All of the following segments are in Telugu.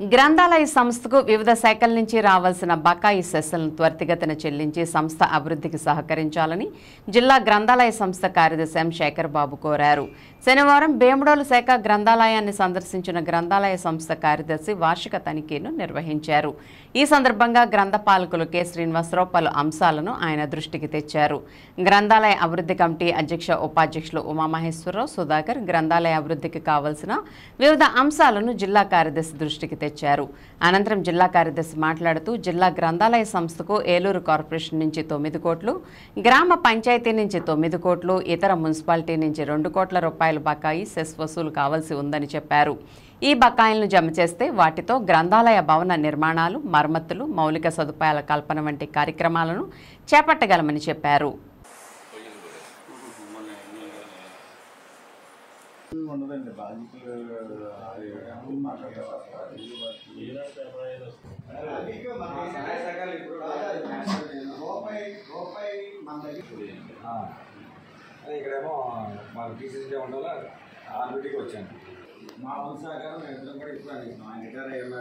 గ్రంథాలయ సంస్థకు వివిధ శాఖల నుంచి రావాల్సిన బకాయి సెస్సులను త్వరితగతిన చెల్లించి సంస్థ అభివృద్ధికి సహకరించాలని జిల్లా గ్రంథాలయ సంస్థ కార్యదర్శి ఎం శేఖర్ బాబు కోరారు. శనివారం భీమడోలు శాఖ గ్రంథాలయాన్ని సందర్శించిన గ్రంథాలయ సంస్థ కార్యదర్శి వార్షిక తనిఖీను నిర్వహించారు. ఈ సందర్భంగా గ్రంథపాలకులు కె శ్రీనివాసరావు పలు అంశాలను ఆయన దృష్టికి తెచ్చారు. గ్రంథాలయ అభివృద్ధి కమిటీ అధ్యక్ష ఉపాధ్యక్షులు ఉమామహేశ్వరరావు, సుధాకర్ గ్రంథాలయ అభివృద్ధికి కావాల్సిన వివిధ అంశాలను జిల్లా కార్యదర్శి దృష్టికి తెచ్చారు. అనంతరం జిల్లా కార్యదర్శి మాట్లాడుతూ జిల్లా గ్రంథాలయ సంస్థకు ఏలూరు కార్పొరేషన్ నుంచి 9 కోట్లు, గ్రామ పంచాయతీ నుంచి 9 కోట్లు, ఇతర మున్సిపాలిటీ నుంచి 2 కోట్ల రూపాయల బకాయి సెస్ వసూలు కావాల్సి ఉందని చెప్పారు. ఈ బకాయిలను జమ చేస్తే వాటితో గ్రంథాలయ భవన నిర్మాణాలు, మరమ్మతులు, మౌలిక సదుపాయాల కల్పన వంటి కార్యక్రమాలను చేపట్టగలమని చెప్పారు. ఇక్కడేమో మాకు టీసీసీ ఉండాలి ఆ డ్యూటీకి వచ్చాను. మా వంశ సహకారం మేము ఇద్దరం కూడా ఇప్పుడు ఆయన రిటైర్ అయ్యారు.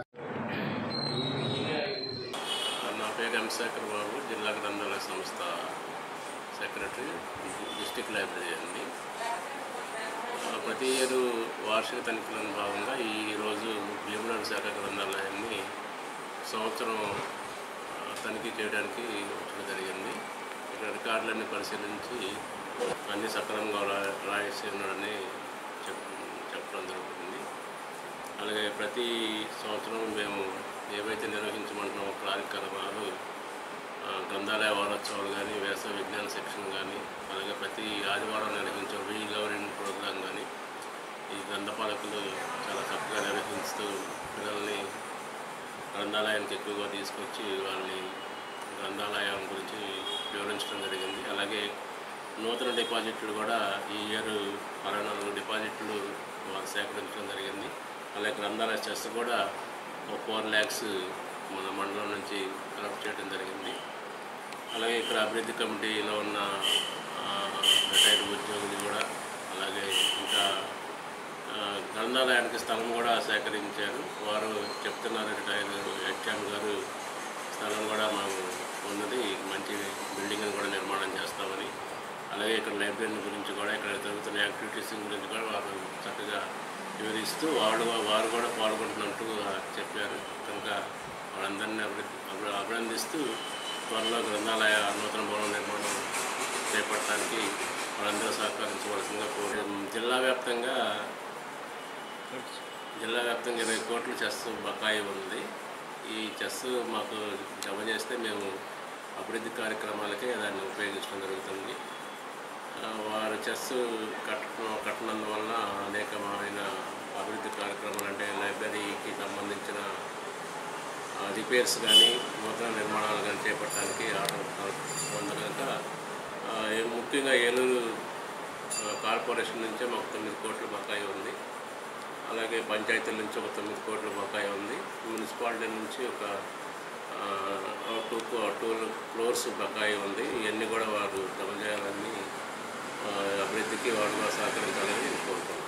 నా పేరు ఎం శేఖర్ బాబు, జిల్లా గ్రంథాలయ సంస్థ సెక్రటరీ, డిస్ట్రిక్ట్ లైబ్రరీ అండి. ప్రతి ఏడు వార్షిక తనిఖీలలో భాగంగా ఈరోజు భీమడోలు శాఖ గ్రంథాలయాన్ని సంవత్సరం తనిఖీ చేయడానికి వచ్చడం జరిగింది. ఇక్కడ రికార్డులన్నీ పరిశీలించి అన్ని సక్రమంగా రాసి ఉన్నాడని చెప్పడం జరుగుతుంది. అలాగే ప్రతి సంవత్సరం మేము ఏవైతే నిర్వహించమంటున్నామో కార్యక్రమాలు, గ్రంథాలయ వారోత్సవాలు కానీ, వేసవి విజ్ఞాన సెక్షన్ కానీ, అలాగే ప్రతి ఆదివారం నిర్వహించే రీగవర్నింగ్ ప్రోగ్రాం కానీ ఈ గ్రంథపాలకులు చాలా చక్కగా నిర్వహిస్తూ పిల్లల్ని గ్రంథాలయానికి ఎక్కువగా తీసుకొచ్చి వాళ్ళని గ్రంథాలయం గురించి వివరించడం జరిగింది. అలాగే నూతన డిపాజిట్లు కూడా ఈ ఇయర్ 64 డిపాజిట్లు సేకరించడం జరిగింది. అలాగే గ్రంథాలయ చెస్ కూడా 4 lakhs మన మండలం నుంచి కలెక్ట్ చేయడం జరిగింది. అలాగే ఇక్కడ అభివృద్ధి కమిటీలో ఉన్న రిటైర్డ్ ఉద్యోగులు కూడా, అలాగే ఇంకా గ్రంథాలయానికి స్థలం కూడా సేకరించారు. వారు చెప్తున్నారు, రిటైర్డ్ హెచ్ఎం గారు స్థలం కూడా మాకు ఉన్నది, మంచి బిల్డింగ్ని కూడా నిర్మాణం చేస్తామని, అలాగే ఇక్కడ లైబ్రరీ గురించి కూడా, ఇక్కడ జరుగుతున్న యాక్టివిటీస్ గురించి కూడా వారు చక్కగా వివరిస్తూ వారు కూడా పాల్గొంటున్నట్టు చెప్పారు. కనుక వాళ్ళందరినీ అభినందిస్తూ త్వరలో గ్రంథాలయ నూతన భవన నిర్మాణం చేపట్టడానికి వాళ్ళందరూ సహకరించవలసిందిగా కోరారు. జిల్లా వ్యాప్తంగా 20 కోట్ల చెస్ బకాయి ఉంది. ఈ చెస్ మాకు జమ చేస్తే మేము అభివృద్ధి కార్యక్రమాలకే దాన్ని ఉపయోగించడం జరుగుతుంది. వారు చెస్ కట్టనందువల్ల అనేకమైన అభివృద్ధి కార్యక్రమాలు, అంటే లైబ్రరీకి సంబంధించిన రిపేర్స్ కానీ, నూతన నిర్మాణాలు కానీ చేపట్టడానికి ఆర్డర్ ఉంది. కనుక ముఖ్యంగా ఏలూరు కార్పొరేషన్ నుంచే మాకు 9 కోట్ల బకాయి ఉంది. అలాగే పంచాయతీల నుంచి ఒక 9 కోట్ల బకాయి ఉంది. మున్సిపాలిటీ నుంచి ఒక 2 crores బకాయి ఉంది. ఇవన్నీ కూడా వారు జమ చేయాలని, అభివృద్ధికి వారు సహకరించాలని కోరుకుంటున్నాను.